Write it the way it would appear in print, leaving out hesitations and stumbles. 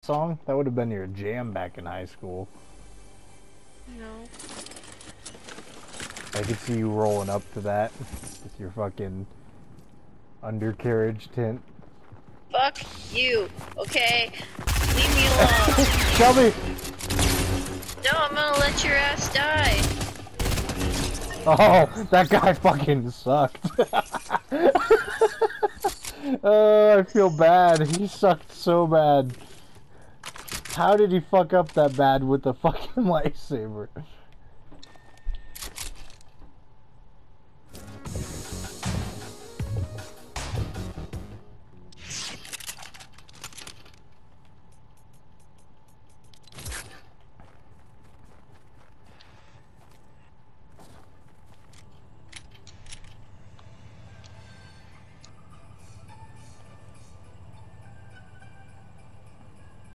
song? That would have been your jam back in high school. No. I could see you rolling up to that with your fucking undercarriage tint. Fuck you, okay? Leave me alone. Shelby! No, I'm gonna let your ass die. Oh, that guy fucking sucked. I feel bad. He sucked so bad. How did he fuck up that bad with the fucking lightsaber?